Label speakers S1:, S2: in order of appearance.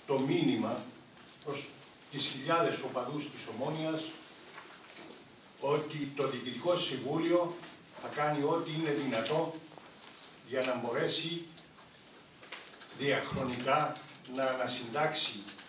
S1: το μήνυμα προς τις χιλιάδες οπαδούς της Ομόνοιας ότι το Διοικητικό Συμβούλιο θα κάνει ό,τι είναι δυνατό για να μπορέσει διαχρονικά να ανασυντάξει